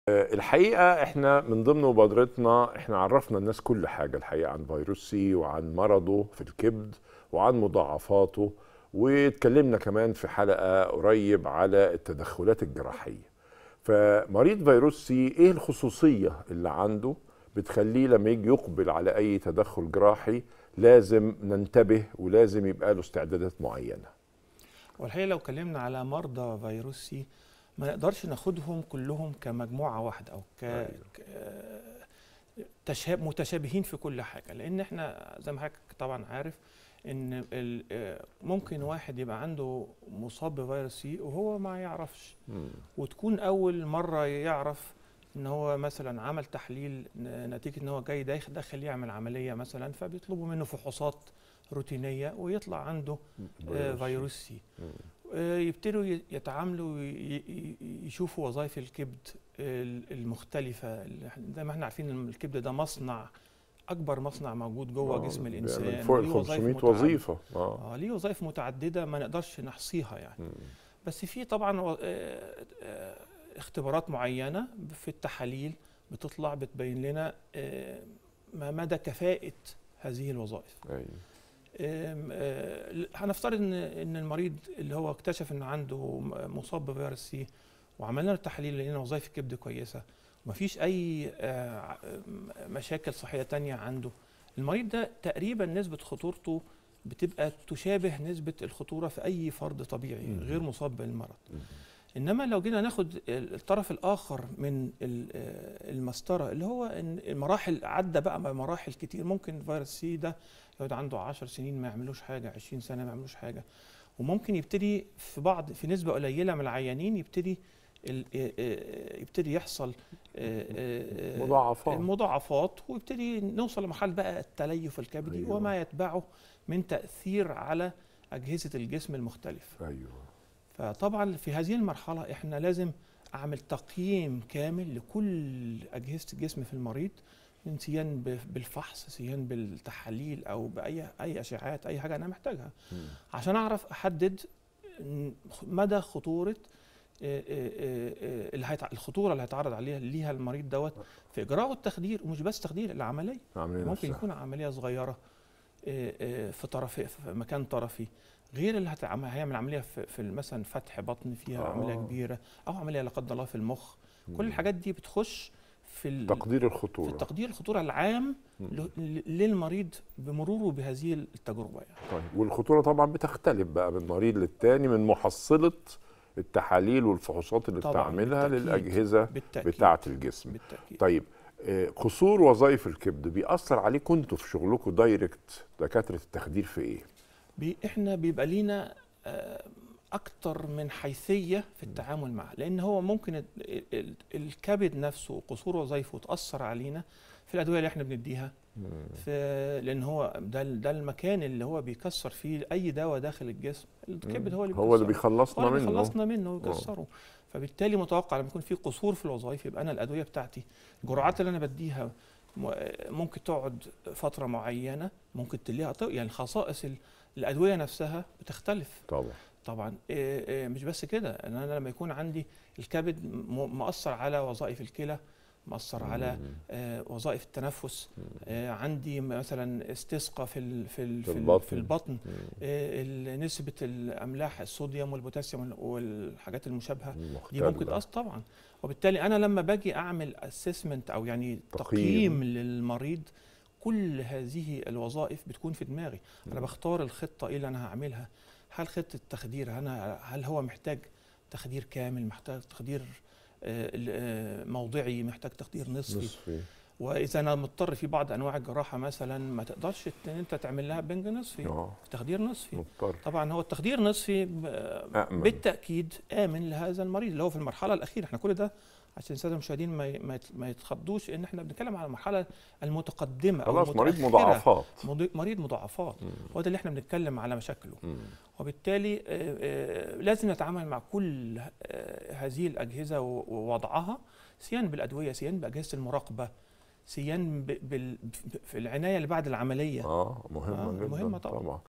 الحقيقة احنا من ضمن مبادرتنا احنا عرفنا الناس كل حاجة الحقيقة عن فيروس سي وعن مرضه في الكبد وعن مضاعفاته، واتكلمنا كمان في حلقة قريب على التدخلات الجراحية. فمريض فيروس سي ايه الخصوصية اللي عنده بتخليه لما يجي يقبل على اي تدخل جراحي لازم ننتبه ولازم يبقى له استعدادات معينة؟ والحقيقة لو اتكلمنا على مرضى فيروس سي ما نقدرش ناخدهم كلهم كمجموعة واحدة أو متشابهين في كل حاجة، لأن احنا زي ما حضرتك طبعا عارف إن ممكن واحد يبقى عنده مصاب بفيروس سي وهو ما يعرفش، وتكون أول مرة يعرف إن هو مثلا عمل تحليل نتيجة إن هو جاي داخل يعمل عملية مثلا، فبيطلبوا منه فحوصات روتينية ويطلع عنده فيروس سي. يبتدوا يتعاملوا يشوفوا وظائف الكبد المختلفة. زي ما احنا عارفين ان الكبد ده مصنع، اكبر مصنع موجود جوه جسم الانسان، فوق ال 500 وظيفة. ليه وظائف متعددة ما نقدرش نحصيها يعني. بس في طبعا اختبارات معينة في التحاليل بتطلع بتبين لنا ما مدى كفاءة هذه الوظائف. هنفترض ان المريض اللي هو اكتشف ان عنده مصاب بفيروس سي وعملنا له التحاليل لقينا وظائف الكبد كويسه ومفيش اي مشاكل صحيه تانية عنده، المريض ده تقريبا نسبه خطورته بتبقى تشابه نسبه الخطوره في اي فرد طبيعي غير مصاب بالمرض. انما لو جينا ناخد الطرف الاخر من المسطره اللي هو ان المراحل عدى بقى مراحل كتير، ممكن فيروس سي ده يقعد عنده 10 سنين ما يعملوش حاجه، 20 سنه ما يعملوش حاجه، وممكن يبتدي في نسبه قليله من العيانين يبتدي يحصل مضاعفات ويبتدي نوصل لمرحله بقى التليف الكبدي وما يتبعه من تاثير على اجهزه الجسم المختلفه. فطبعا في هذه المرحلة احنا لازم اعمل تقييم كامل لكل أجهزة الجسم في المريض، من سيان بالفحص، سيان بالتحاليل او باي اشعاعات، اي حاجة انا محتاجها عشان اعرف احدد مدى خطورة الخطورة اللي هيتعرض ليها المريض دوت في اجراء التخدير، ومش بس تخدير العملية، ممكن يكون عملية صغيرة في مكان طرفي، غير اللي هيعمل عمليه في مثلا فتح بطن فيها عمليه كبيره، او عمليه لا قدر الله في المخ. كل الحاجات دي بتخش في تقدير الخطوره، في تقدير الخطوره العام للمريض بمروره بهذه التجربه يعني. طيب والخطوره طبعا بتختلف بقى من مريض للتاني من محصله التحاليل والفحوصات اللي بتعملها للاجهزه بتاعه الجسم. بالتأكيد. طيب قصور وظائف الكبد بيأثر عليكم انتوا في شغلكم دايركت دكاتره التخدير في ايه؟ احنا بيبقى لينا اكتر من حيثيه في التعامل معه، لان هو ممكن الكبد نفسه قصور وظائفه تاثر علينا في الادويه اللي احنا بنديها، لان هو ده المكان اللي هو بيكسر فيه اي دواء داخل الجسم، الكبد هو اللي بيخلصنا منه ويكسره. فبالتالي متوقع لما يكون في قصور في الوظائف يبقى انا الادويه بتاعتي، الجرعات اللي انا بديها ممكن تقعد فتره معينه، ممكن تلاقيها يعني خصائص الادويه نفسها بتختلف. طبعا مش بس كده، ان انا لما يكون عندي الكبد مؤثر على وظائف الكلى، مؤثر على وظائف التنفس، عندي مثلا استسقاء في البطن، نسبه الاملاح الصوديوم والبوتاسيوم والحاجات المشابهه دي ممكن تأثر طبعا. وبالتالي انا لما باجي اعمل اسسمنت او يعني تقييم للمريض، كل هذه الوظائف بتكون في دماغي. انا بختار الخطه ايه اللي انا هعملها، هل خطه التخدير هل هو محتاج تخدير كامل، محتاج تخدير موضعي، محتاج تخدير نصفي. واذا انا مضطر في بعض انواع الجراحه مثلا ما تقدرش ان انت تعمل لها بنج نصفي، تخدير نصفي مضطر. طبعا هو التخدير النصفي بالتاكيد امن لهذا المريض اللي هو في المرحله الاخيره. احنا كل ده عشان الساده المشاهدين ما يتخضوش ان احنا بنتكلم على المرحله المتقدمه خلاص او مريض مضاعفات، مريض مضاعفات، هو ده اللي احنا بنتكلم على مشاكله. وبالتالي لازم نتعامل مع كل هذه الاجهزه ووضعها، سيان بالادويه، سيان باجهزه المراقبه، سيان في العنايه اللي بعد العمليه. مهمه جدا طبعا.